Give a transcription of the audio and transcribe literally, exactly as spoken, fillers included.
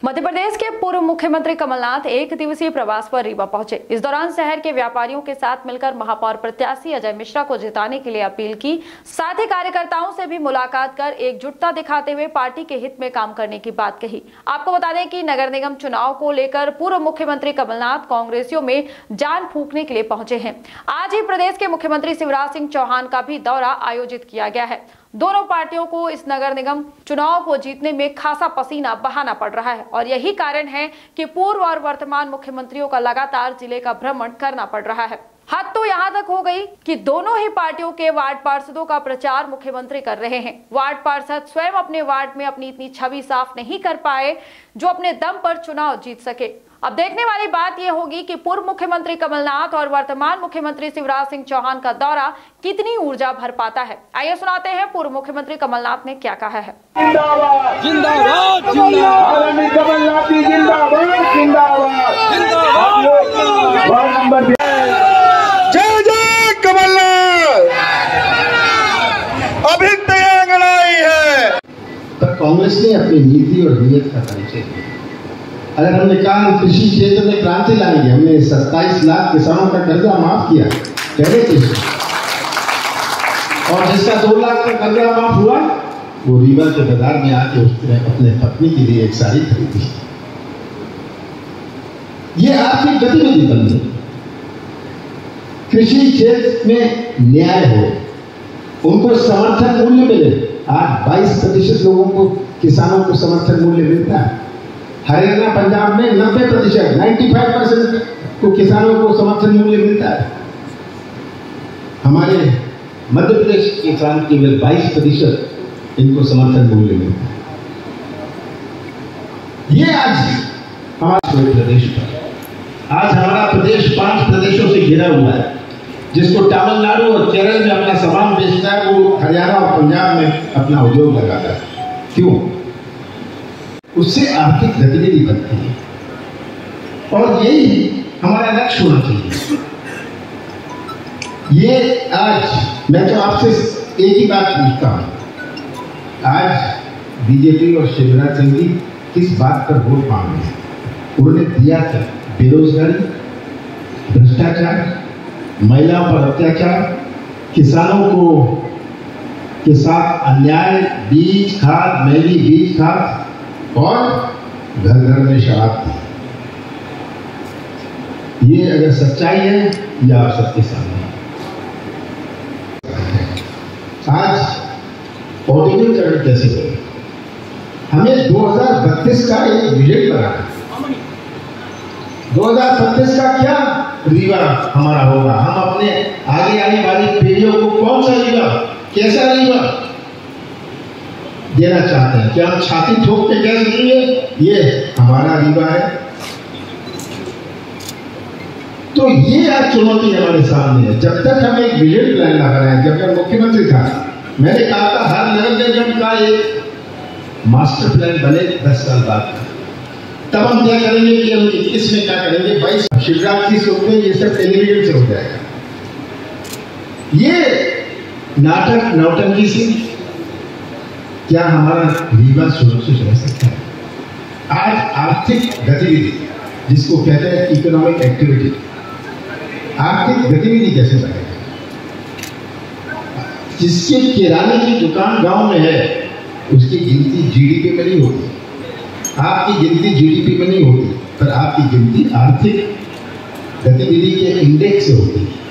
मध्य प्रदेश के पूर्व मुख्यमंत्री कमलनाथ एक दिवसीय प्रवास पर रीवा पहुंचे। इस दौरान शहर के व्यापारियों के साथ मिलकर महापौर प्रत्याशी अजय मिश्रा को जिताने के लिए अपील की। साथ ही कार्यकर्ताओं से भी मुलाकात कर एकजुटता दिखाते हुए पार्टी के हित में काम करने की बात कही। आपको बता दें कि नगर निगम चुनाव को लेकर पूर्व मुख्यमंत्री कमलनाथ कांग्रेसियों में जान फूंकने के लिए पहुंचे हैं। आज ही प्रदेश के मुख्यमंत्री शिवराज सिंह चौहान का भी दौरा आयोजित किया गया है। दोनों पार्टियों को इस नगर निगम चुनाव को जीतने में खासा पसीना बहाना पड़ रहा है और यही कारण है कि पूर्व और वर्तमान मुख्यमंत्रियों का लगातार जिले का भ्रमण करना पड़ रहा है। हद तो यहाँ तक हो गई कि दोनों ही पार्टियों के वार्ड पार्षदों का प्रचार मुख्यमंत्री कर रहे हैं। वार्ड पार्षद स्वयं अपने वार्ड में अपनी इतनी छवि साफ नहीं कर पाए जो अपने दम पर चुनाव जीत सके। अब देखने वाली बात यह होगी कि पूर्व मुख्यमंत्री कमलनाथ और वर्तमान मुख्यमंत्री शिवराज सिंह चौहान का दौरा कितनी ऊर्जा भर पाता है। आइए सुनाते हैं पूर्व मुख्यमंत्री कमलनाथ ने क्या कहा है। जिंदाबाद जिंदाबाद जिंदाबाद जिंदाबाद जय जय कमलनाथ। अभी तय लड़ाई है। पर कांग्रेस ने अपनी नीति और नीयत का परिचय दिया। अगर हमने कहा कृषि क्षेत्र में क्रांति लाएंगे, हमने सत्ताईस लाख किसानों का कर्जा माफ किया पहले किस्त, और जिसका दो लाख का कर्जा माफ हुआ वो रीवा के बाजार में आके उसने अपने पत्नी के लिए एक साड़ी खरीदी। ये आर्थिक गतिविधि बन गई। कृषि क्षेत्र में न्याय हो, उनको समर्थन मूल्य मिले। आज बाईस प्रतिशत लोगों को किसानों को समर्थन मूल्य मिलता है। हरियाणा पंजाब में नब्बे प्रतिशत नाइन्टी फाइव परसेंट को किसानों को समर्थन मूल्य मिलता है। हमारे मध्य प्रदेश के किसान केवल बाईस प्रतिशत इनको समर्थन मूल्य मिलता है। ये आज हमारे प्रदेश पर आज हमारा प्रदेश पांच प्रदेशों से घिरा हुआ है। जिसको तमिलनाडु और केरल में अपना सामान बेचता है वो हरियाणा और पंजाब में अपना उद्योग लगाता है। क्यों? उससे आर्थिक गतिविधि बनती है और यही हमारा लक्ष्य होना चाहिए। ये आज मैं तो आपसे एक ही बात पूछता हूं, आज बीजेपी और शिवराज सिंह जी किस बात पर वोट मांग रहे हैं? उन्होंने दिया क्या? बेरोजगारी, भ्रष्टाचार, महिलाओं पर अत्याचार, किसानों को के साथ अन्याय, बीज खाद, महंगी बीज खाद और घर घर में शराब थी। ये अगर सच्चाई है या आप सबके सामने आज औद्योगिकरण कैसे होगा? हमें दो हज़ार बत्तीस का एक विजन बना है। दो हज़ार बत्तीस का क्या रीवा हमारा होगा? हम अपने आगे आने वाली पीढ़ियों को कौन सा रीवा, कैसा रीवा देना चाहते हैं? क्या हम छाती ठोक के कह देंगे ये हमारा रीवा है? तो ये आज चुनौती हमारे सामने है। जब तक हम एक विजन प्लान ना बनाए, जब मैं मुख्यमंत्री था मैंने कहा था हर नगर निगम का एक मास्टर प्लान बने दस साल बाद, तब हम क्या करेंगे कि हम इक्कीस में क्या करेंगे, बाईस शिवराज की सोचते ये सब टेलीविजन से हो जाएगा। ये नाटक नौटंकी से क्या हमारा रीवा सुरक्षित रह सकता है? आज आर्थिक गतिविधि जिसको कहते हैं इकोनॉमिक एक्टिविटी, आर्थिक गतिविधि कैसे बढ़ेगा? जिसके किराने की दुकान गांव में है उसकी गिनती जीडीपी में नहीं होती। आपकी गिनती जीडीपी में नहीं होती, पर आपकी गिनती आर्थिक गतिविधि के इंडेक्स से होती है।